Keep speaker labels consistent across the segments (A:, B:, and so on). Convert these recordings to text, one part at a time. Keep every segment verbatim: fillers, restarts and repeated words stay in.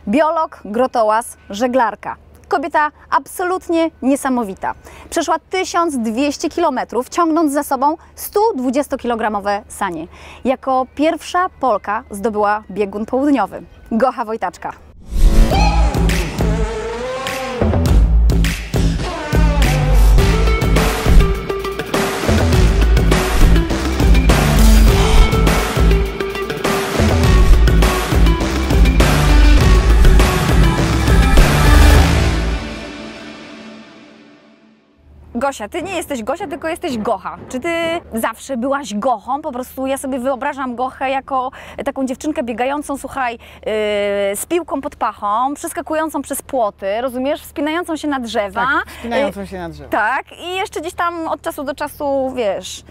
A: Biolog, grotołaz, żeglarka. Kobieta absolutnie niesamowita. Przeszła tysiąc dwieście kilometrów, ciągnąc za sobą sto dwudziestokilogramowe sanie. Jako pierwsza Polka zdobyła biegun południowy. Gocha Wojtaczka. Gosia, ty nie jesteś Gosia, tylko jesteś Gocha. Czy ty zawsze byłaś Gochą? Po prostu ja sobie wyobrażam Gochę jako taką dziewczynkę biegającą, słuchaj, yy, z piłką pod pachą, przeskakującą przez płoty, rozumiesz? Wspinającą się na drzewa.
B: Tak, wspinającą się na drzewa.
A: Tak, i jeszcze gdzieś tam od czasu do czasu, wiesz,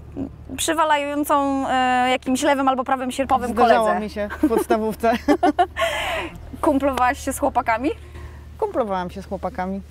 A: przywalającą yy, jakimś lewym albo prawym sierpowym
B: Zdarzało
A: koledze.
B: mi się w podstawówce.
A: Kumplowałaś się z chłopakami?
B: Kumplowałam się z chłopakami.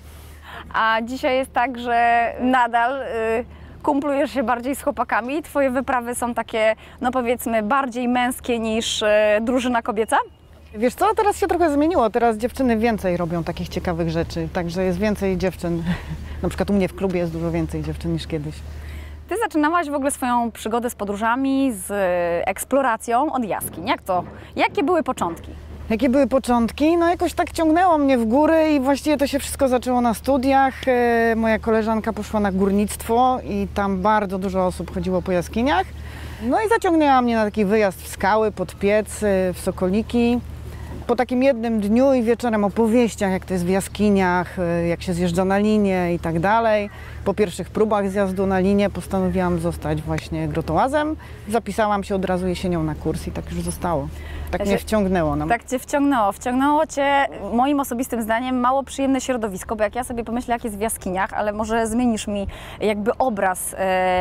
A: A dzisiaj jest tak, że nadal y, kumplujesz się bardziej z chłopakami. Twoje wyprawy są takie, no powiedzmy, bardziej męskie niż y, drużyna kobieca?
B: Wiesz co, teraz się trochę zmieniło. Teraz dziewczyny więcej robią takich ciekawych rzeczy. Także jest więcej dziewczyn. Na przykład u mnie w klubie jest dużo więcej dziewczyn niż kiedyś.
A: Ty zaczynałaś w ogóle swoją przygodę z podróżami, z eksploracją od jaskiń. Jak to? Jakie były początki?
B: Jakie były początki? No jakoś tak ciągnęło mnie w góry i właściwie to się wszystko zaczęło na studiach. E, moja koleżanka poszła na górnictwo i tam bardzo dużo osób chodziło po jaskiniach. No i zaciągnęła mnie na taki wyjazd w skały, pod piec, e, w Sokoliki. Po takim jednym dniu i wieczorem opowieściach, jak to jest w jaskiniach, e, jak się zjeżdża na linię i tak dalej. Po pierwszych próbach zjazdu na linię postanowiłam zostać właśnie grotołazem. Zapisałam się od razu jesienią na kurs i tak już zostało. Tak mnie wciągnęło. No.
A: Tak cię wciągnęło. Wciągnęło cię, moim osobistym zdaniem, mało przyjemne środowisko, bo jak ja sobie pomyślę, jak jest w jaskiniach, ale może zmienisz mi jakby obraz e,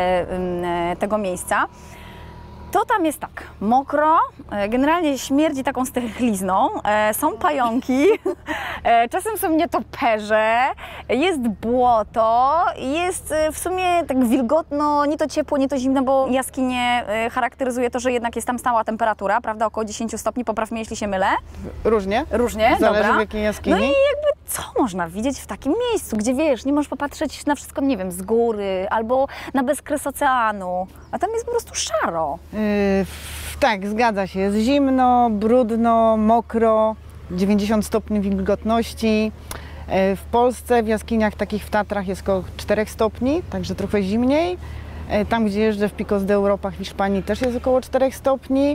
A: e, tego miejsca. To tam jest tak, mokro, generalnie śmierdzi taką stęchlizną, są pająki, czasem są nietoperze, jest błoto, jest w sumie tak wilgotno, nie to ciepło, nie to zimno, bo jaskinie charakteryzuje to, że jednak jest tam stała temperatura, prawda, około dziesięć stopni, popraw mnie, jeśli się mylę.
B: Różnie.
A: Różnie,
B: Zależy
A: dobra.
B: w jakiej jaskini.
A: No i jakby co można widzieć w takim miejscu, gdzie wiesz, nie możesz popatrzeć na wszystko, nie wiem, z góry albo na bezkres oceanu, a tam jest po prostu szaro.
B: Yy, tak, zgadza się. Jest zimno, brudno, mokro, dziewięćdziesiąt stopni wilgotności. Yy, w Polsce w jaskiniach takich w Tatrach jest około czterech stopni, także trochę zimniej. Yy, tam, gdzie jeżdżę w Picos de Europa w Hiszpanii, też jest około czterech stopni.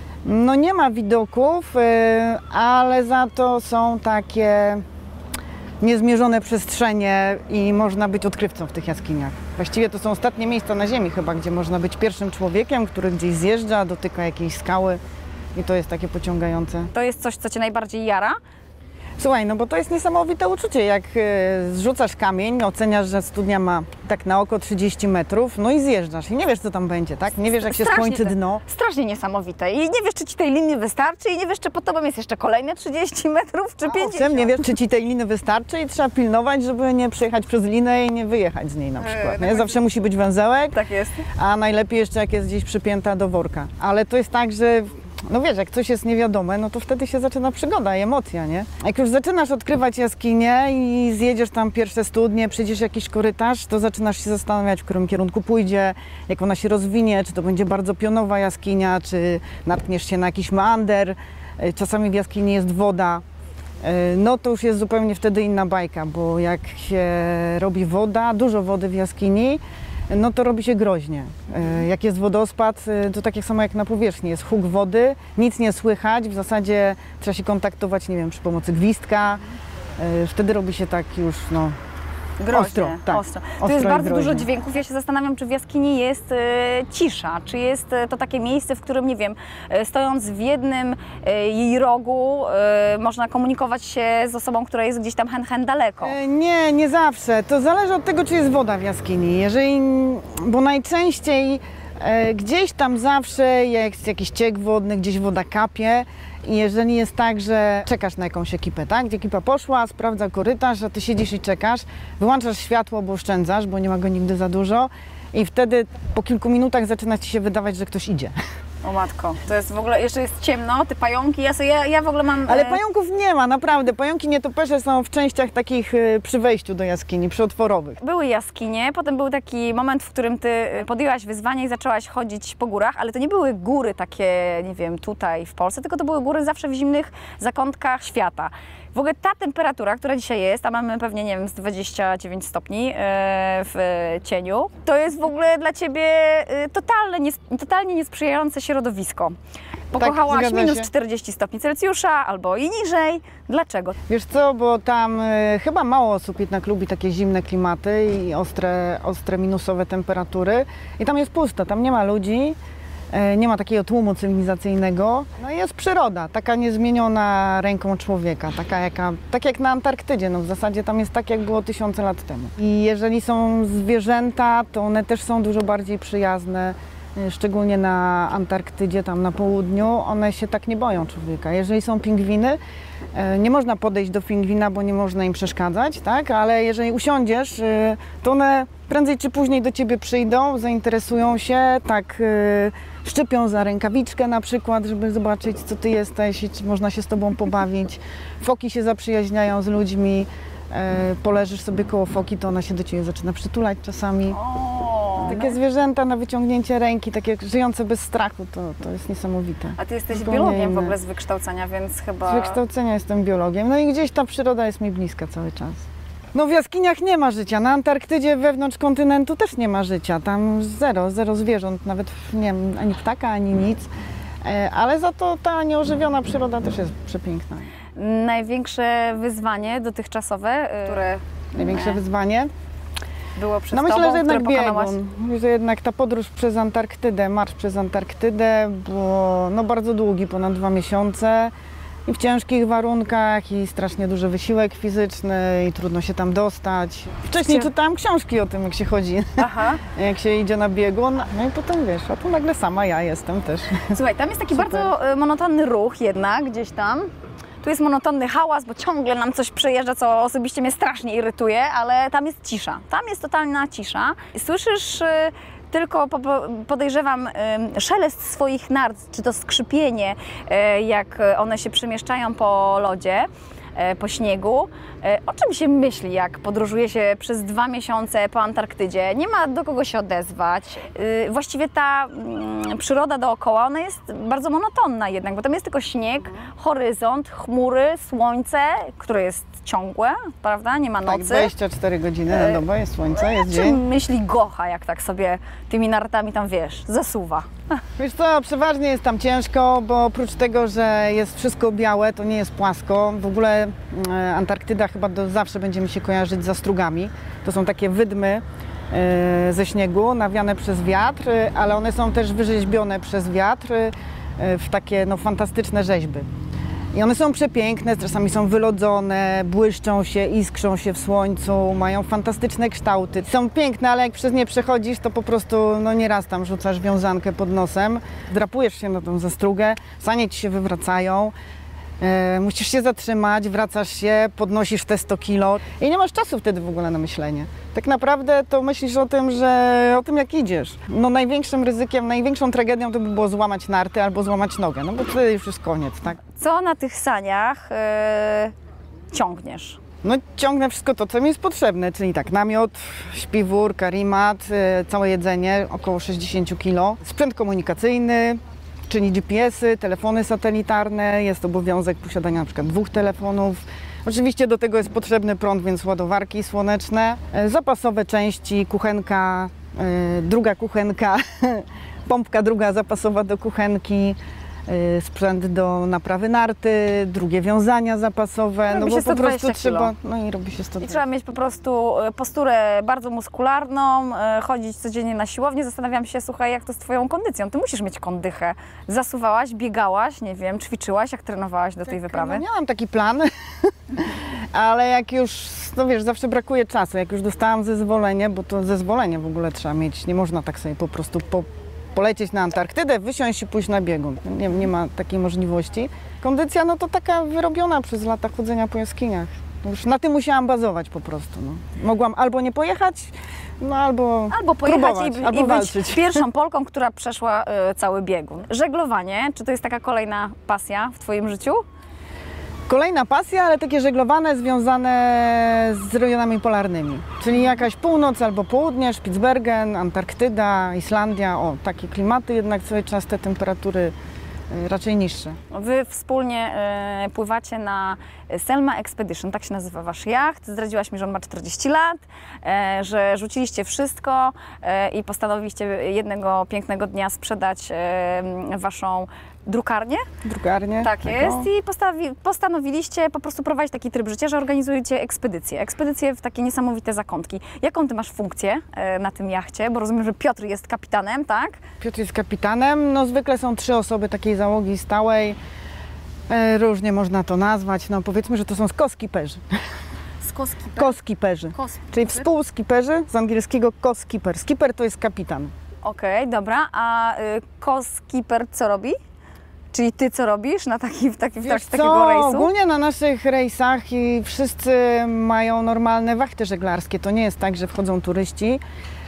B: No nie ma widoków, yy, ale za to są takie niezmierzone przestrzenie i można być odkrywcą w tych jaskiniach. Właściwie to są ostatnie miejsca na ziemi chyba, gdzie można być pierwszym człowiekiem, który gdzieś zjeżdża, dotyka jakiejś skały i to jest takie pociągające.
A: To jest coś, co cię najbardziej jara?
B: Słuchaj, no bo to jest niesamowite uczucie, jak y, zrzucasz kamień, oceniasz, że studnia ma tak na oko trzydzieści metrów, no i zjeżdżasz i nie wiesz, co tam będzie, tak? Nie wiesz, jak się
A: Strasznie
B: skończy
A: te-
B: dno.
A: Strasznie niesamowite i nie wiesz, czy ci tej linii wystarczy i nie wiesz, czy pod tobą jest jeszcze kolejne trzydzieści metrów, czy pięćdziesiąt.
B: Owszem, nie wiesz, czy ci tej liny wystarczy i trzeba pilnować, żeby nie przejechać przez linę i nie wyjechać z niej na przykład. Nie? Zawsze musi być węzełek,
A: Tak jest.
B: a najlepiej jeszcze jak jest gdzieś przypięta do worka. Ale to jest tak, że no wiesz, jak coś jest niewiadome, no to wtedy się zaczyna przygoda i emocja, nie? Jak już zaczynasz odkrywać jaskinie i zjedziesz tam pierwsze studnie, przejdziesz jakiś korytarz, to zaczynasz się zastanawiać, w którym kierunku pójdzie, jak ona się rozwinie, czy to będzie bardzo pionowa jaskinia, czy natkniesz się na jakiś meander, czasami w jaskini jest woda. No to już jest zupełnie wtedy inna bajka, bo jak się robi woda, dużo wody w jaskini, no to robi się groźnie. Jak jest wodospad, to tak jak samo jak na powierzchni, jest huk wody, nic nie słychać, w zasadzie trzeba się kontaktować, nie wiem, przy pomocy gwizdka, wtedy robi się tak już, no,
A: Groźnie,
B: ostro. Tak,
A: ostro. Tu
B: ostro
A: jest
B: i
A: bardzo dużo
B: groźnie.
A: dźwięków. Ja się zastanawiam, czy w jaskini jest e, cisza, czy jest e, to takie miejsce, w którym, nie wiem, e, stojąc w jednym e, jej rogu, e, można komunikować się z osobą, która jest gdzieś tam hen, hen daleko.
B: E, Nie, nie zawsze. To zależy od tego, czy jest woda w jaskini. Jeżeli, bo najczęściej e, gdzieś tam zawsze jest jakiś ciek wodny, gdzieś woda kapie. I jeżeli jest tak, że czekasz na jakąś ekipę, tak? Gdzie ekipa poszła, sprawdza korytarz, a ty siedzisz i czekasz, wyłączasz światło, bo oszczędzasz, bo nie ma go nigdy za dużo i wtedy po kilku minutach zaczyna ci się wydawać, że ktoś idzie.
A: O matko, to jest w ogóle, jeszcze jest ciemno, te pająki, ja, sobie, ja, ja w ogóle mam...
B: Ale
A: e,
B: pająków nie ma, naprawdę. Pająki nietoperze są w częściach takich y, przy wejściu do jaskini, przyotworowych.
A: Były jaskinie, potem był taki moment, w którym ty podjęłaś wyzwanie i zaczęłaś chodzić po górach, ale to nie były góry takie, nie wiem, tutaj w Polsce, tylko to były góry zawsze w zimnych zakątkach świata. W ogóle ta temperatura, która dzisiaj jest, a mamy pewnie, nie wiem, z dwadzieścia dziewięć stopni w cieniu, to jest w ogóle dla Ciebie totalnie, nies totalnie niesprzyjające środowisko. Pokochałaś
B: zgadza
A: minus
B: się.
A: czterdzieści stopni Celsjusza albo i niżej. Dlaczego?
B: Wiesz co, bo tam y, chyba mało osób jednak lubi takie zimne klimaty i ostre, ostre minusowe temperatury. I tam jest pusto, tam nie ma ludzi, y, nie ma takiego tłumu cywilizacyjnego. No i jest przyroda, taka niezmieniona ręką człowieka, taka jaka, tak jak na Antarktydzie. No w zasadzie tam jest tak, jak było tysiące lat temu. I jeżeli są zwierzęta, to one też są dużo bardziej przyjazne. Szczególnie na Antarktydzie, tam na południu, one się tak nie boją człowieka. Jeżeli są pingwiny, nie można podejść do pingwina, bo nie można im przeszkadzać, tak? Ale jeżeli usiądziesz, to one prędzej czy później do ciebie przyjdą, zainteresują się, tak szczypią za rękawiczkę na przykład, żeby zobaczyć, co ty jesteś i czy można się z tobą pobawić. Foki się zaprzyjaźniają z ludźmi, poleżysz sobie koło foki, to ona się do ciebie zaczyna przytulać czasami. Takie zwierzęta na wyciągnięcie ręki, takie żyjące bez strachu, to, to jest niesamowite.
A: A Ty jesteś
B: Zupełnie
A: biologiem w
B: inne.
A: ogóle z wykształcenia, więc chyba...
B: Z wykształcenia jestem biologiem, no i gdzieś ta przyroda jest mi bliska cały czas. No w jaskiniach nie ma życia, na Antarktydzie wewnątrz kontynentu też nie ma życia, tam zero, zero zwierząt, nawet nie wiem, ani ptaka, ani nic, e, ale za to ta nieożywiona przyroda też jest przepiękna.
A: Największe wyzwanie dotychczasowe, które
B: Największe wyzwanie?
A: było przed
B: No myślę,
A: Tobą,
B: że jednak
A: które pokonałaś?
B: biegun, Myślę, że jednak ta podróż przez Antarktydę, marsz przez Antarktydę, było no, bardzo długi, ponad dwa miesiące i w ciężkich warunkach i strasznie duży wysiłek fizyczny i trudno się tam dostać. Wcześniej
A: Cie-
B: czytałam książki o tym, jak się chodzi,
A: Aha.
B: jak się idzie na biegun, no i potem wiesz, a tu nagle sama ja jestem też.
A: Słuchaj, tam jest taki
B: Super.
A: bardzo e, monotonny ruch jednak, gdzieś tam. Tu jest monotonny hałas, bo ciągle nam coś przejeżdża, co osobiście mnie strasznie irytuje, ale tam jest cisza. Tam jest totalna cisza. Słyszysz e, tylko, po, po- podejrzewam, e, szelest swoich nart, czy to skrzypienie, e, jak one się przemieszczają po lodzie, e, po śniegu. E, O czym się myśli, jak podróżuje się przez dwa miesiące po Antarktydzie? Nie ma do kogo się odezwać. E, Właściwie ta mm, przyroda dookoła, ona jest bardzo monotonna jednak, bo tam jest tylko śnieg, horyzont, chmury, słońce, które jest ciągłe, prawda? Nie ma
B: Tak,
A: nocy.
B: dwadzieścia cztery godziny na dobę, jest słońce, jest
A: Czym
B: dzień.
A: myśli Gocha, jak tak sobie tymi nartami tam, wiesz, zasuwa?
B: Wiesz co, przeważnie jest tam ciężko, bo oprócz tego, że jest wszystko białe, to nie jest płasko. W ogóle e, Antarktyda chyba do zawsze będzie mi się kojarzyć z zastrugami. To są takie wydmy e, ze śniegu, nawiane przez wiatr, e, ale one są też wyrzeźbione przez wiatr e, w takie no, fantastyczne rzeźby. I one są przepiękne, czasami są wylodzone, błyszczą się, iskrzą się w słońcu, mają fantastyczne kształty. Są piękne, ale jak przez nie przechodzisz, to po prostu no nieraz tam rzucasz wiązankę pod nosem, drapujesz się na tą zastrugę, sanie ci się wywracają, e, musisz się zatrzymać, wracasz się, podnosisz te sto kilo i nie masz czasu wtedy w ogóle na myślenie. Tak naprawdę to myślisz o tym, że o tym jak idziesz. No największym ryzykiem, największą tragedią to by było złamać narty albo złamać nogę, no bo wtedy już jest koniec, tak?
A: Co na tych saniach e, ciągniesz?
B: No ciągnę wszystko to, co mi jest potrzebne, czyli tak, namiot, śpiwór, karimat, e, całe jedzenie, około sześćdziesiąt kilo, sprzęt komunikacyjny, czyli G P S y, telefony satelitarne, jest obowiązek posiadania na przykład dwóch telefonów. Oczywiście do tego jest potrzebny prąd, więc ładowarki słoneczne, e, zapasowe części, kuchenka, e, druga kuchenka, pompka druga zapasowa do kuchenki, y, sprzęt do naprawy narty, drugie wiązania zapasowe,
A: Robi
B: no
A: się
B: bo po
A: sto dwadzieścia
B: prostu trzeba,
A: kilo.
B: no i robi się sto
A: I
B: dwadzieścia.
A: trzeba mieć po prostu e, posturę bardzo muskularną, e, chodzić codziennie na siłownię. Zastanawiam się, słuchaj, jak to z Twoją kondycją? Ty musisz mieć kondychę. Zasuwałaś, biegałaś, nie wiem, ćwiczyłaś, jak trenowałaś do tej wyprawy?
B: No, miałam taki plan, ale jak już, no wiesz, zawsze brakuje czasu, jak już dostałam zezwolenie, bo to zezwolenie w ogóle trzeba mieć, nie można tak sobie po prostu po, polecieć na Antarktydę, wysiąść i pójść na biegun. Nie, nie ma takiej możliwości. Kondycja, no to taka wyrobiona przez lata chodzenia po jaskiniach. Już na tym musiałam bazować po prostu. No. Mogłam albo nie pojechać, No albo,
A: Albo pojechać
B: próbować,
A: i,
B: albo
A: i być
B: walczyć.
A: pierwszą Polką, która przeszła y, cały biegun. Żeglowanie, czy to jest taka kolejna pasja w Twoim życiu?
B: Kolejna pasja, ale takie żeglowane związane z rejonami polarnymi. Czyli jakaś północ albo południe, Spitsbergen, Antarktyda, Islandia. O, takie klimaty, jednak cały czas te temperatury y, raczej niższe.
A: Wy wspólnie y, pływacie na Selma Expedition, tak się nazywa Wasz jacht. Zdradziłaś mi, że on ma czterdzieści lat, y, że rzuciliście wszystko y, i postanowiliście jednego pięknego dnia sprzedać y, Waszą drukarnię.
B: Drukarnie.
A: Tak
B: taką.
A: jest i postawi, postanowiliście po prostu prowadzić taki tryb życia, że organizujecie ekspedycje. Ekspedycje w takie niesamowite zakątki. Jaką Ty masz funkcję y, na tym jachcie? Bo rozumiem, że Piotr jest kapitanem, tak?
B: Piotr jest kapitanem. No zwykle są trzy osoby takiej załogi stałej. E, różnie można to nazwać. No powiedzmy, że to są co-skiperzy.
A: Skoskiper.
B: Co-skiperzy. Czyli współskiperzy, z angielskiego co-skipper. Skipper to jest kapitan.
A: Okej, dobra. A y, co-skipper co robi? Czyli Ty co robisz na taki, w taki, w
B: Wiesz
A: trakcie takiego
B: co?
A: rejsu?
B: Ogólnie na naszych rejsach i wszyscy mają normalne wachty żeglarskie. To nie jest tak, że wchodzą turyści,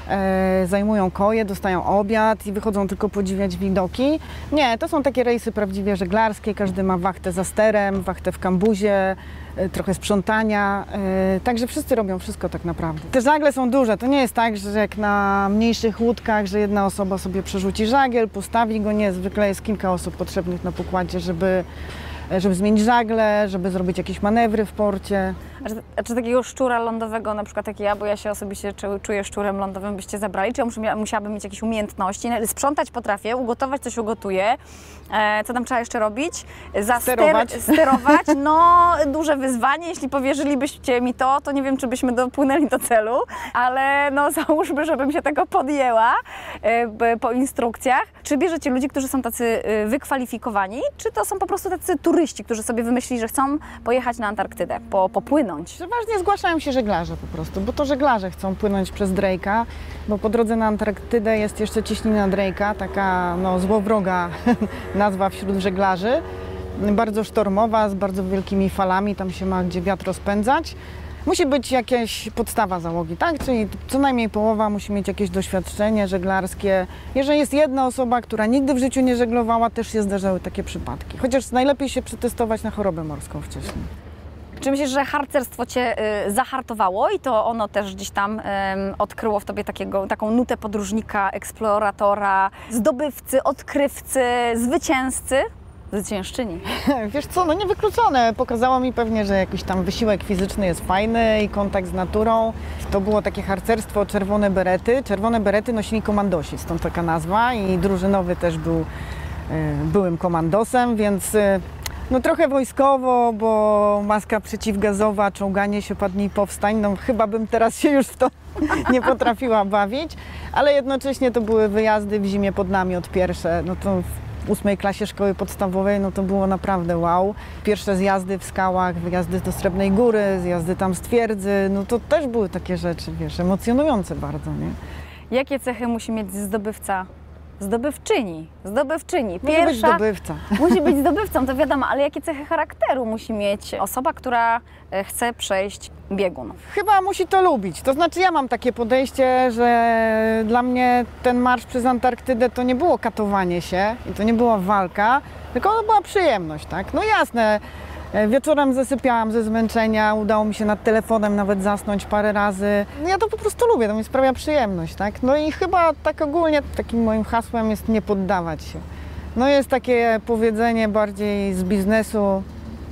B: e, zajmują koje, dostają obiad i wychodzą tylko podziwiać widoki. Nie, to są takie rejsy prawdziwie żeglarskie. Każdy ma wachtę za sterem, wachtę w kambuzie, e, trochę sprzątania. E, także wszyscy robią wszystko tak naprawdę. Te żagle są duże. To nie jest tak, że jak na mniejszych łódkach, że jedna osoba sobie przerzuci żagiel, postawi go. Nie, zwykle jest kilka osób potrzebnych na pokładzie, żeby żeby zmienić żagle, żeby zrobić jakieś manewry w porcie.
A: A czy, a czy takiego szczura lądowego, na przykład jak ja, bo ja się osobiście czu- czuję szczurem lądowym, byście zabrali? Czy ja muszę, musiałabym mieć jakieś umiejętności? Sprzątać potrafię, ugotować coś ugotuję. E, co tam trzeba jeszcze robić? Za
B: Sterować.
A: Ster, sterować, no duże wyzwanie. Jeśli powierzylibyście mi to, to nie wiem, czy byśmy dopłynęli do celu, ale no załóżmy, żebym się tego podjęła e, b- po instrukcjach. Czy bierzecie ludzi, którzy są tacy e, wykwalifikowani, czy to są po prostu tacy turyści, którzy sobie wymyślili, że chcą pojechać na Antarktydę, po, popłynąć?
B: Przeważnie zgłaszają się żeglarze po prostu, bo to żeglarze chcą płynąć przez Drake'a, bo po drodze na Antarktydę jest jeszcze cieśnina Drake'a, taka no, złowroga nazwa wśród żeglarzy, bardzo sztormowa, z bardzo wielkimi falami, tam się ma gdzie wiatr rozpędzać. Musi być jakaś podstawa załogi, tak? Czyli co najmniej połowa musi mieć jakieś doświadczenie żeglarskie. Jeżeli jest jedna osoba, która nigdy w życiu nie żeglowała, też się zdarzały takie przypadki. Chociaż najlepiej się przetestować na chorobę morską wcześniej.
A: Czy myślisz, że harcerstwo Cię y, zahartowało i to ono też gdzieś tam y, odkryło w Tobie takiego, taką nutę podróżnika, eksploratora, zdobywcy, odkrywcy, zwycięzcy? Zwyciężczyni.
B: Wiesz co, no niewykluczone. Pokazało mi pewnie, że jakiś tam wysiłek fizyczny jest fajny i kontakt z naturą. To było takie harcerstwo Czerwone Berety. Czerwone Berety nosili komandosi, stąd taka nazwa i drużynowy też był y, byłym komandosem, więc y, no trochę wojskowo, bo maska przeciwgazowa, czołganie się, padnij, powstań. No chyba bym teraz się już w to nie potrafiła bawić, ale jednocześnie to były wyjazdy w zimie pod namiot pierwsze. No to w ósmej klasie szkoły podstawowej, no to było naprawdę wow. Pierwsze zjazdy w skałach, wyjazdy do Srebrnej Góry, zjazdy tam z twierdzy, no to też były takie rzeczy, wiesz, emocjonujące bardzo, nie?
A: Jakie cechy musi mieć zdobywca? Zdobywczyni, zdobywczyni.
B: Może być zdobywca.
A: Musi być zdobywcą, to wiadomo, ale jakie cechy charakteru musi mieć osoba, która e, chce przejść biegun?
B: Chyba musi to lubić. To znaczy ja mam takie podejście, że dla mnie ten marsz przez Antarktydę to nie było katowanie się i to nie była walka, tylko to była przyjemność, tak? No jasne, wieczorem zasypiałam ze zmęczenia, udało mi się nad telefonem nawet zasnąć parę razy. No ja to po prostu lubię, to mi sprawia przyjemność, tak? No i chyba tak ogólnie takim moim hasłem jest nie poddawać się. No jest takie powiedzenie bardziej z biznesu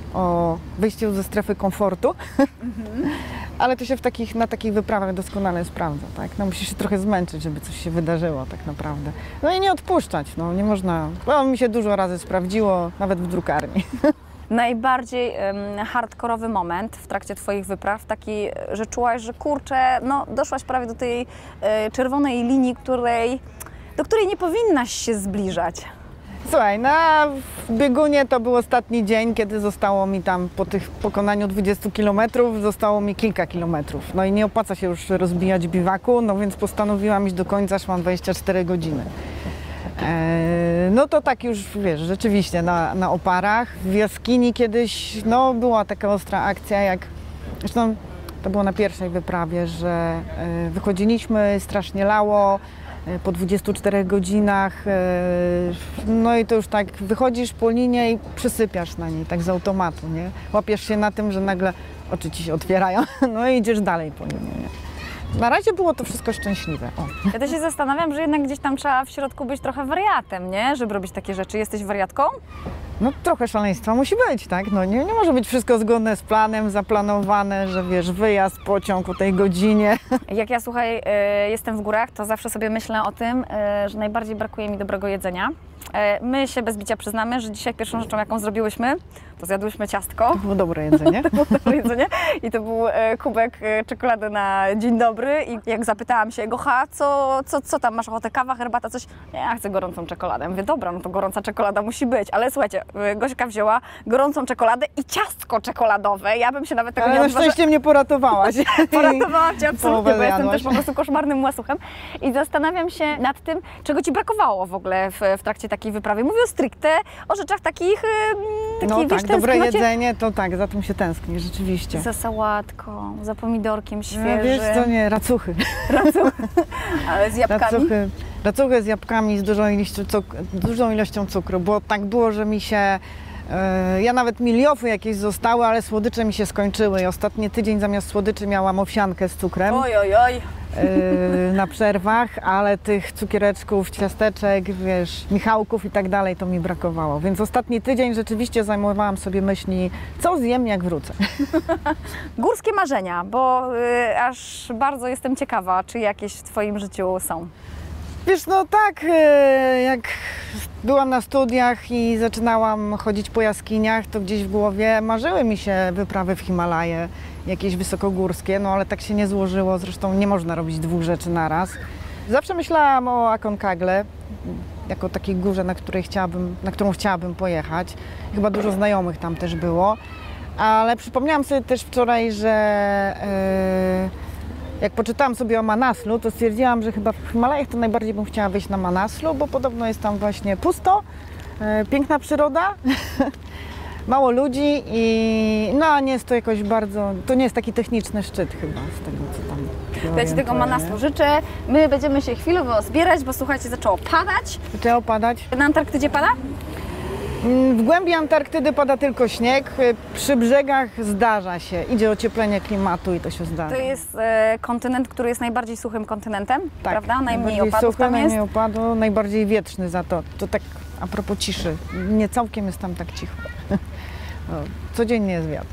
B: o wyjściu ze strefy komfortu, mhm. ale to się w takich, na takich wyprawach doskonale sprawdza, tak? No musisz się trochę zmęczyć, żeby coś się wydarzyło tak naprawdę. No i nie odpuszczać, no nie można, no mi się dużo razy sprawdziło, nawet w drukarni.
A: Najbardziej um, hardkorowy moment w trakcie Twoich wypraw, taki, że czułaś, że kurczę, no doszłaś prawie do tej e, czerwonej linii, której, do której nie powinnaś się zbliżać.
B: Słuchaj, na biegunie to był ostatni dzień, kiedy zostało mi tam po tych pokonaniu dwudziestu kilometrów, zostało mi kilka kilometrów. No i nie opłaca się już rozbijać biwaku, no więc postanowiłam iść do końca, szłam dwadzieścia cztery godziny. Eee, no to tak już, wiesz, rzeczywiście na, na oparach. W jaskini kiedyś, no była taka ostra akcja, jak, zresztą To było na pierwszej wyprawie, że y, wychodziliśmy, strasznie lało, y, po dwudziestu czterech godzinach, y, no i to już tak wychodzisz po linie i przysypiasz na niej, tak z automatu, nie? Łapiesz się na tym, że nagle oczy ci się otwierają, no i idziesz dalej po linie, nie? Na razie było to wszystko szczęśliwe. O.
A: Ja to się zastanawiam, że jednak gdzieś tam trzeba w środku być trochę wariatem, nie? Żeby robić takie rzeczy. Jesteś wariatką?
B: No trochę szaleństwa musi być, tak? No nie, nie może być wszystko zgodne z planem, zaplanowane, że wiesz, wyjazd, pociąg o tej godzinie.
A: Jak ja, słuchaj, y, jestem w górach, to zawsze sobie myślę o tym, y, że najbardziej brakuje mi dobrego jedzenia. Y, my się bez bicia przyznamy, że dzisiaj pierwszą rzeczą, jaką zrobiłyśmy, to zjadłyśmy ciastko.
B: To było dobre jedzenie.
A: To było dobre jedzenie i to był e, kubek e, czekolady na dzień dobry i jak zapytałam się Gocha, co, co, co tam, masz ochotę, kawa, herbata, coś? Nie, ja chcę gorącą czekoladę. Ja mówię, dobra, no to gorąca czekolada musi być, ale słuchajcie, e, Gośka wzięła gorącą czekoladę i ciastko czekoladowe. Ja bym się nawet tego
B: Ale
A: nie
B: na
A: odważyła.
B: szczęście mnie poratowałaś.
A: Poratowałam Cię absolutnie, bo jestem
B: jadłaś.
A: też po prostu koszmarnym łasuchem i zastanawiam się nad tym, czego Ci brakowało w ogóle w, w trakcie takiej wyprawy. Mówię o stricte, o rzeczach takich, e,
B: No
A: takich
B: tak,
A: wiesz,
B: dobre
A: tęsknocie-
B: jedzenie, to tak, za tym się tęskni, rzeczywiście.
A: Za sałatką, za pomidorkiem
B: No,
A: świeżym,
B: wiesz co, nie, racuchy.
A: ale z jabłkami.
B: Racuchy, racuchy z jabłkami, z dużą ilością, cuk- dużą ilością cukru, bo tak było, że mi się, e, ja nawet miliofy jakieś zostały, ale słodycze mi się skończyły i ostatni tydzień zamiast słodyczy miałam owsiankę z cukrem.
A: Oj, oj, oj.
B: Yy, na przerwach, ale tych cukiereczków, ciasteczek, wiesz, michałków i tak dalej to mi brakowało. Więc ostatni tydzień rzeczywiście zajmowałam sobie myśli, co zjem, jak wrócę.
A: Górskie marzenia, bo y, aż bardzo jestem ciekawa, czy jakieś w Twoim życiu są.
B: Wiesz, no tak, yy, jak byłam na studiach i zaczynałam chodzić po jaskiniach, to gdzieś w głowie marzyły mi się wyprawy w Himalaje, jakieś wysokogórskie, no ale tak się nie złożyło, zresztą nie można robić dwóch rzeczy naraz. Zawsze myślałam o Aconcagle, jako takiej górze, na, której chciałabym, na którą chciałabym pojechać. Chyba dużo znajomych tam też było, ale przypomniałam sobie też wczoraj, że yy, jak poczytałam sobie o Manaslu, to stwierdziłam, że chyba w Himalajach to najbardziej bym chciała wyjść na Manaslu, bo podobno jest tam właśnie pusto, yy, piękna przyroda. Mało ludzi i no nie jest to jakoś bardzo, to nie jest taki techniczny szczyt chyba z tego, co tam się
A: Ja Ci tego
B: orientuję.
A: Manaslu życzę. My będziemy się chwilowo zbierać, bo słuchajcie, zaczęło padać.
B: Zaczęło opadać.
A: Na Antarktydzie pada?
B: Mm, W głębi Antarktydy pada tylko śnieg, przy brzegach zdarza się, idzie ocieplenie klimatu i to się zdarza.
A: To jest e, kontynent, który jest najbardziej suchym kontynentem,
B: Tak,
A: prawda? Najmniej
B: najbardziej
A: opadów
B: suchy,
A: tam jest.
B: najmniej opadu, najbardziej wietrzny za to. To tak a propos ciszy, nie całkiem jest tam tak cicho. No, codziennie jest wiatr.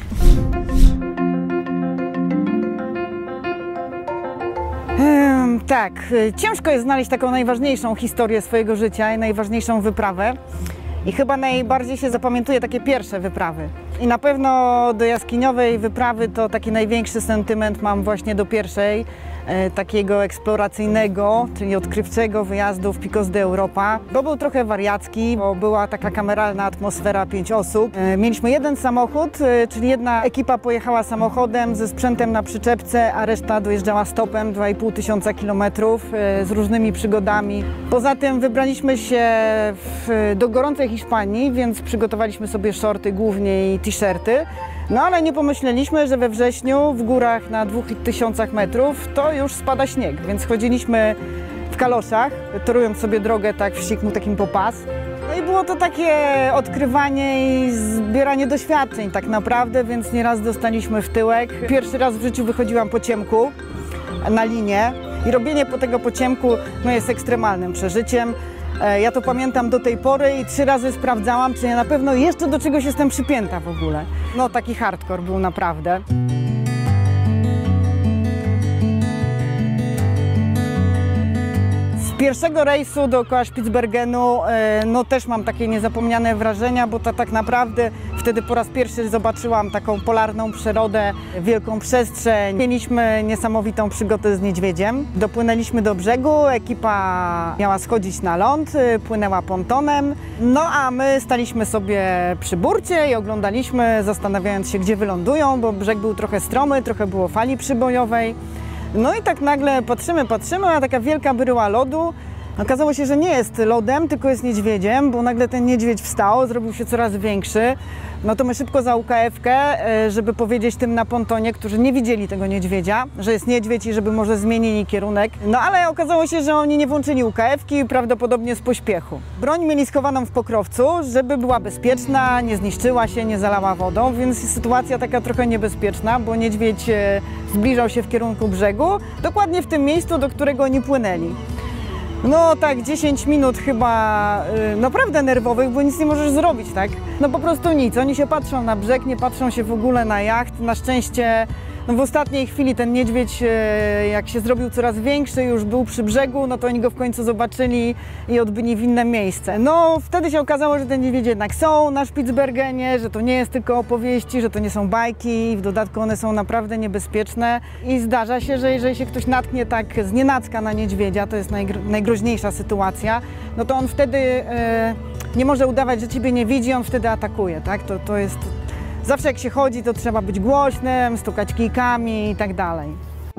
B: Em, Tak, y, ciężko jest znaleźć taką najważniejszą historię swojego życia i najważniejszą wyprawę. I chyba najbardziej się zapamiętuje takie pierwsze wyprawy. I na pewno do jaskiniowej wyprawy to taki największy sentyment mam właśnie do pierwszej, e, takiego eksploracyjnego, czyli odkrywczego wyjazdu w Picos de Europa. Bo był trochę wariacki, bo była taka kameralna atmosfera, pięć osób. E, mieliśmy jeden samochód, e, czyli jedna ekipa pojechała samochodem ze sprzętem na przyczepce, a reszta dojeżdżała stopem, dwa i pół tysiąca kilometrów e, z różnymi przygodami. Poza tym wybraliśmy się w, do gorącej Hiszpanii, więc przygotowaliśmy sobie shorty głównie i t-shirty. No ale nie pomyśleliśmy, że we wrześniu w górach na dwóch tysiącach metrów to już spada śnieg, więc chodziliśmy w kaloszach, torując sobie drogę tak w ściekłym takim po pas. No i było to takie odkrywanie i zbieranie doświadczeń tak naprawdę, więc nieraz dostaliśmy w tyłek. Pierwszy raz w życiu wychodziłam po ciemku na linię i robienie po tego po ciemku no, jest ekstremalnym przeżyciem. E, Ja to pamiętam do tej pory i trzy razy sprawdzałam, czy ja na pewno jeszcze do czegoś jestem przypięta w ogóle. No taki hardcore był naprawdę. Z pierwszego rejsu dookoła Spitsbergenu e, no też mam takie niezapomniane wrażenia, bo to tak naprawdę wtedy po raz pierwszy zobaczyłam taką polarną przyrodę, wielką przestrzeń. Mieliśmy niesamowitą przygodę z niedźwiedziem. Dopłynęliśmy do brzegu, ekipa miała schodzić na ląd, e, płynęła pontonem. No a my staliśmy sobie przy burcie i oglądaliśmy, zastanawiając się, gdzie wylądują, bo brzeg był trochę stromy, trochę było fali przybojowej. No i tak nagle patrzymy, patrzymy, a taka wielka bryła lodu. Okazało się, że nie jest lodem, tylko jest niedźwiedziem, bo nagle ten niedźwiedź wstał, zrobił się coraz większy. No to my szybko za U K F-kę, żeby powiedzieć tym na pontonie, którzy nie widzieli tego niedźwiedzia, że jest niedźwiedź i żeby może zmienili kierunek. No ale okazało się, że oni nie włączyli U K F-ki, prawdopodobnie z pośpiechu. Broń mieli schowaną w pokrowcu, żeby była bezpieczna, nie zniszczyła się, nie zalała wodą, więc sytuacja taka trochę niebezpieczna, bo niedźwiedź zbliżał się w kierunku brzegu, dokładnie w tym miejscu, do którego oni płynęli. No tak dziesięć minut chyba yy, naprawdę nerwowych, bo nic nie możesz zrobić, tak? No po prostu nic, oni się patrzą na brzeg, nie patrzą się w ogóle na jacht. Na szczęście no w ostatniej chwili ten niedźwiedź, yy, jak się zrobił coraz większy, już był przy brzegu, no to oni go w końcu zobaczyli i odbyli w inne miejsce. No wtedy się okazało, że te niedźwiedzie jednak są na Spitsbergenie, że to nie jest tylko opowieści, że to nie są bajki, w dodatku one są naprawdę niebezpieczne i zdarza się, że jeżeli się ktoś natknie tak znienacka na niedźwiedzia, to jest najgr najgroźniejsza sytuacja, no to on wtedy yy, nie może udawać, że ciebie nie widzi, on wtedy atakuje, tak? To, to jest... Zawsze jak się chodzi, to trzeba być głośnym, stukać kijkami i tak dalej.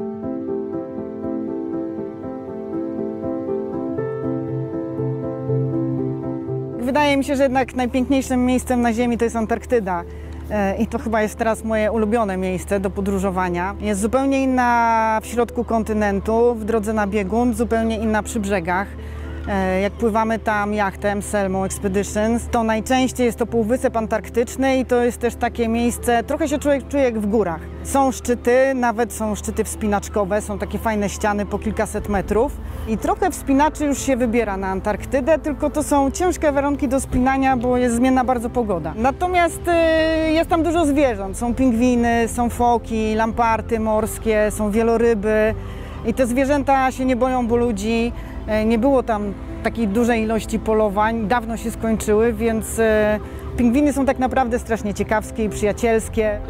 B: Wydaje mi się, że jednak najpiękniejszym miejscem na Ziemi to jest Antarktyda. I to chyba jest teraz moje ulubione miejsce do podróżowania. Jest zupełnie inna w środku kontynentu, w drodze na biegun, zupełnie inna przy brzegach. Jak pływamy tam jachtem Selmo Expeditions, to najczęściej jest to półwysep antarktyczny i to jest też takie miejsce, trochę się człowiek czuje jak w górach. Są szczyty, nawet są szczyty wspinaczkowe, są takie fajne ściany po kilkaset metrów i trochę wspinaczy już się wybiera na Antarktydę, tylko to są ciężkie warunki do spinania, bo jest zmienna bardzo pogoda. Natomiast y, jest tam dużo zwierząt, są pingwiny, są foki, lamparty morskie, są wieloryby i te zwierzęta się nie boją, bo ludzi. Nie było tam takiej dużej ilości polowań, dawno się skończyły, więc e, pingwiny są tak naprawdę strasznie ciekawskie i przyjacielskie.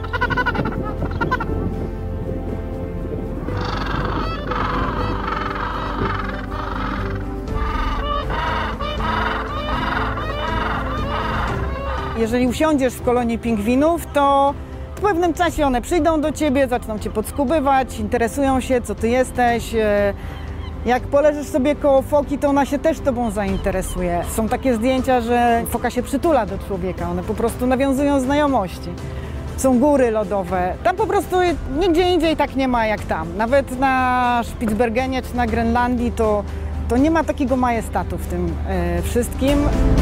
B: Jeżeli usiądziesz w kolonii pingwinów, to w pewnym czasie one przyjdą do ciebie, zaczną cię podskubywać, interesują się, co ty jesteś. E, Jak poleżysz sobie koło foki, to ona się też tobą zainteresuje. Są takie zdjęcia, że foka się przytula do człowieka, one po prostu nawiązują znajomości. Są góry lodowe, tam po prostu nigdzie indziej tak nie ma jak tam. Nawet na Spitsbergenie czy na Grenlandii to, to nie ma takiego majestatu w tym e, wszystkim.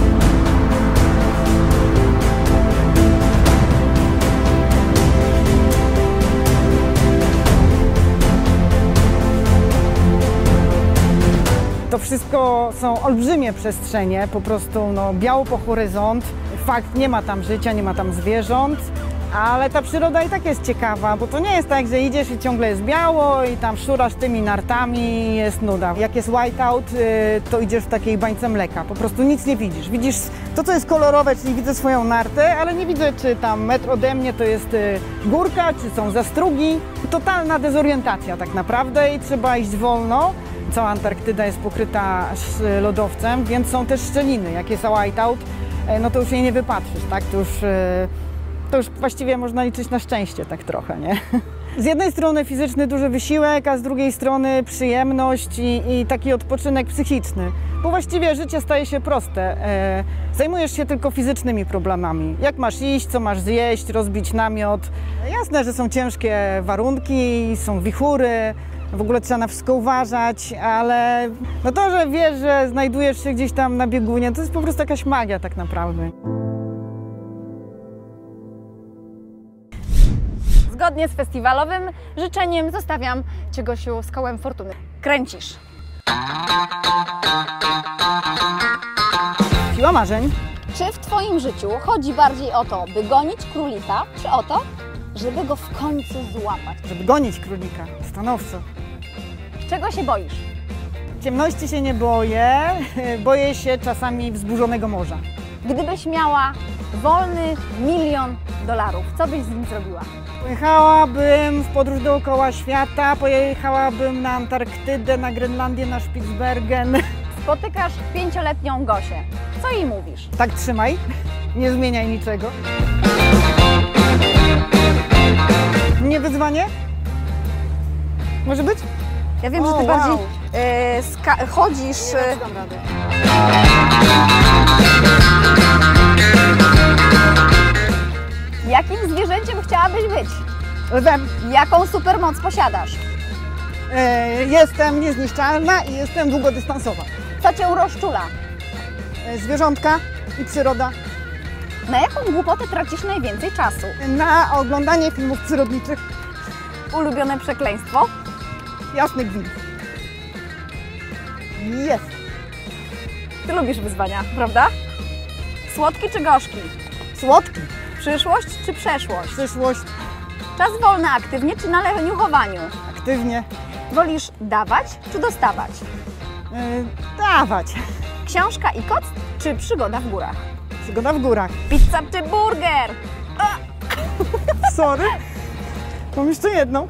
B: To wszystko są olbrzymie przestrzenie, po prostu no, biało po horyzont. Fakt, nie ma tam życia, nie ma tam zwierząt, ale ta przyroda i tak jest ciekawa, bo to nie jest tak, że idziesz i ciągle jest biało i tam szurasz tymi nartami i jest nuda. Jak jest whiteout, to idziesz w takiej bańce mleka, po prostu nic nie widzisz. Widzisz to, co jest kolorowe, czyli widzę swoją nartę, ale nie widzę, czy tam metr ode mnie to jest górka, czy są zastrugi. Totalna dezorientacja tak naprawdę i trzeba iść wolno. Cała Antarktyda jest pokryta lodowcem, więc są też szczeliny. Jak jest whiteout, no to już jej nie wypatrzysz, tak? To już, to już właściwie można liczyć na szczęście tak trochę, nie? Z jednej strony fizyczny duży wysiłek, a z drugiej strony przyjemność i, i taki odpoczynek psychiczny. Bo właściwie życie staje się proste. Zajmujesz się tylko fizycznymi problemami. Jak masz iść, co masz zjeść, rozbić namiot. Jasne, że są ciężkie warunki, są wichury. W ogóle trzeba na wszystko uważać, ale no to, że wiesz, że znajdujesz się gdzieś tam na biegunie, to jest po prostu jakaś magia tak naprawdę.
A: Zgodnie z festiwalowym życzeniem zostawiam Cię, Gosiu, z kołem fortuny. Kręcisz.
B: Siła marzeń.
A: Czy w Twoim życiu chodzi bardziej o to, by gonić królika, czy o to, żeby go w końcu złapać?
B: Żeby gonić królika, stanowczo.
A: Czego się boisz?
B: Ciemności się nie boję, boję się czasami wzburzonego morza.
A: Gdybyś miała wolny milion dolarów, co byś z nim zrobiła?
B: Pojechałabym w podróż dookoła świata, pojechałabym na Antarktydę, na Grenlandię, na Spitsbergen.
A: Spotykasz pięcioletnią Gosię. Co jej mówisz?
B: Tak trzymaj, nie zmieniaj niczego. Nie wyzwanie? Może być?
A: Ja wiem,
B: o,
A: że Ty
B: wow.
A: bardziej e, chodzisz...
B: Nie dam rady.
A: Jakim zwierzęciem chciałabyś być?
B: Lwem.
A: Jaką supermoc posiadasz?
B: E, jestem niezniszczalna i jestem długodystansowa.
A: Co cię rozczula?
B: E, zwierzątka i przyroda.
A: Na jaką głupotę tracisz najwięcej czasu?
B: Na oglądanie filmów przyrodniczych.
A: Ulubione przekleństwo?
B: Jasny gwint. Jest.
A: Ty lubisz wyzwania, prawda? Słodki czy gorzki?
B: Słodki.
A: Przyszłość czy przeszłość?
B: Przyszłość.
A: Czas wolny aktywnie czy na leniuchowaniu?
B: Aktywnie.
A: Wolisz dawać czy dostawać?
B: E, dawać.
A: Książka i koc czy przygoda w górach?
B: Przygoda w górach.
A: Pizza czy burger?
B: Sorry. Mam jeszcze jedną.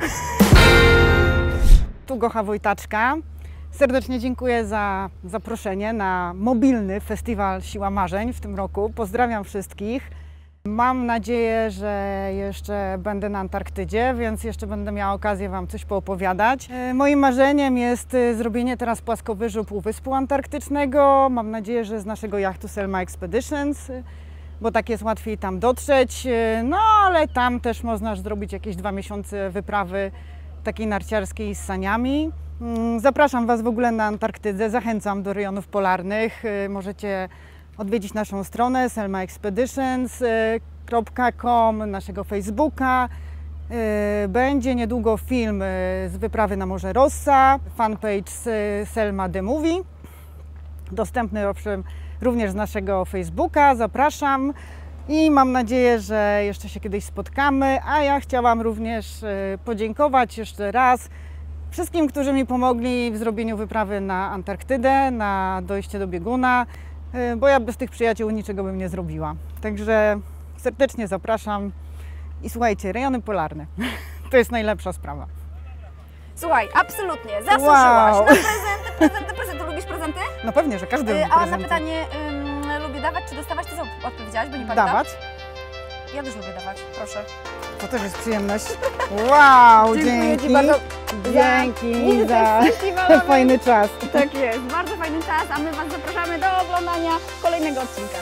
B: Tu Gocha Wojtaczka. Serdecznie dziękuję za zaproszenie na mobilny festiwal Siła Marzeń w tym roku. Pozdrawiam wszystkich. Mam nadzieję, że jeszcze będę na Antarktydzie, więc jeszcze będę miała okazję Wam coś poopowiadać. E, Moim marzeniem jest e, zrobienie teraz płaskowyżu Półwyspu Antarktycznego. Mam nadzieję, że z naszego jachtu Selma Expeditions, e, bo tak jest łatwiej tam dotrzeć. E, No ale tam też można zrobić jakieś dwa miesiące wyprawy takiej narciarskiej z saniami. Mm, Zapraszam Was w ogóle na Antarktydę, zachęcam do rejonów polarnych. E, Możecie odwiedzić naszą stronę selma expeditions kropka com, naszego Facebooka. Będzie niedługo film z wyprawy na Morze Rossa, fanpage Selma The Movie, dostępny owszem również z naszego Facebooka. Zapraszam i mam nadzieję, że jeszcze się kiedyś spotkamy, a ja chciałam również podziękować jeszcze raz wszystkim, którzy mi pomogli w zrobieniu wyprawy na Antarktydę, na dojście do bieguna, bo ja bez tych przyjaciół niczego bym nie zrobiła. Także serdecznie zapraszam i słuchajcie, rejony polarne to jest najlepsza sprawa.
A: Słuchaj, absolutnie, zasłużyłaś
B: Wow.
A: na prezenty, prezenty, prezenty. Lubisz prezenty?
B: No pewnie, że każdy
A: Y,
B: lubi
A: A na
B: prezenty.
A: pytanie ym, lubię dawać czy dostawać, to co odpowiedziałaś, bo nie pamiętam.
B: Dawać?
A: Ja też lubię dawać, proszę.
B: To też jest przyjemność. Wow,
A: Dziękuję
B: dzięki.
A: Ci bardzo
B: Dzięki
A: wizytę
B: za
A: festiwalową.
B: fajny czas.
A: Tak jest, bardzo fajny czas, a my Was zapraszamy do oglądania kolejnego odcinka.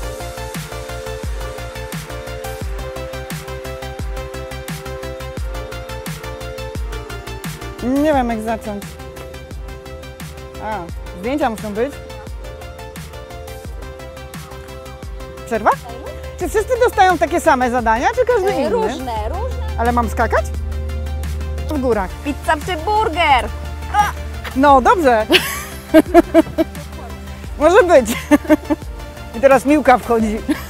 B: Nie wiem jak zacząć. A, zdjęcia muszą być. Przerwa? Czy wszyscy dostają takie same zadania, czy każdy
A: Y,
B: inny?
A: Różne, różne.
B: Ale mam skakać? W górach.
A: Pizza czy burger?
B: No dobrze. Może być. I teraz Miłka wchodzi.